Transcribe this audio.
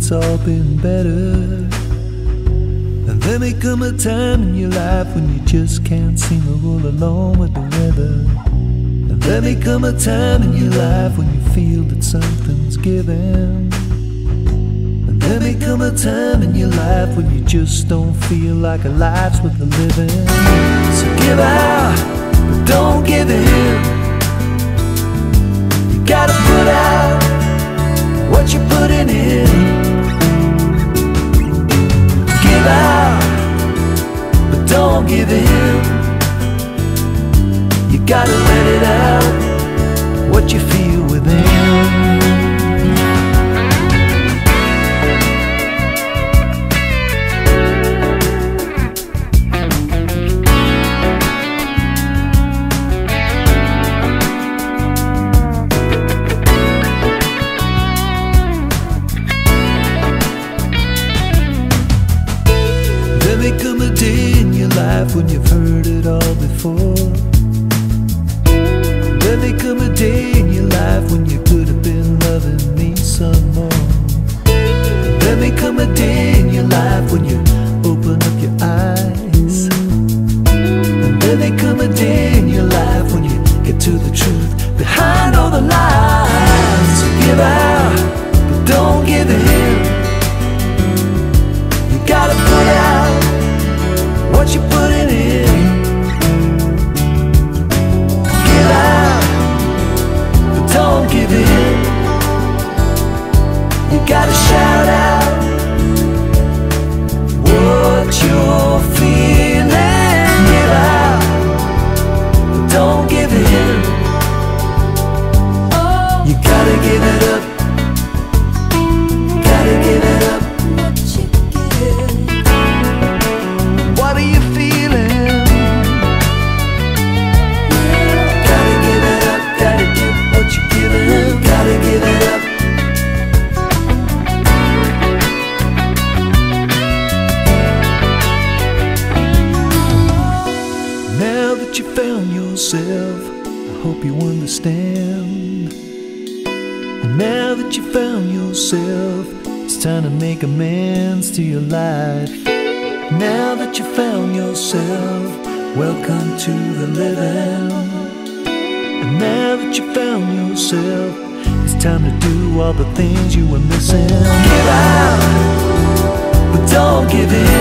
it's all been better. And there may come a time in your life when you just can't seem to roll along with the weather. And there may come a time in your life when you feel that something's given. And there may come a time in your life when you just don't feel like a life's worth the living. So give out, but don't give in. You gotta put out what you're putting in. Give out, but don't give in. You gotta let it out, what you feel within. There may come a day in your life when you've heard it all before. There may come a day in your life when you could have been loving me some more. There may come a day in your life when you open up your eyes. And there may come a day in your life when you get to the truth behind all the lies. So give out, but don't give in. You gotta put out what you're putting in. Give out, but don't give in. You gotta shout out what you're feeling. Give out, but don't give in. You gotta give it up. Gotta give it up. What are you feeling? Gotta give it up, gotta give what you're giving. Gotta give it up. Now that you found yourself, I hope you understand. And now that you found yourself, it's time to make amends to your life. Now that you found yourself, welcome to the living. And now that you found yourself, it's time to do all the things you were missing. Give out, but don't give in.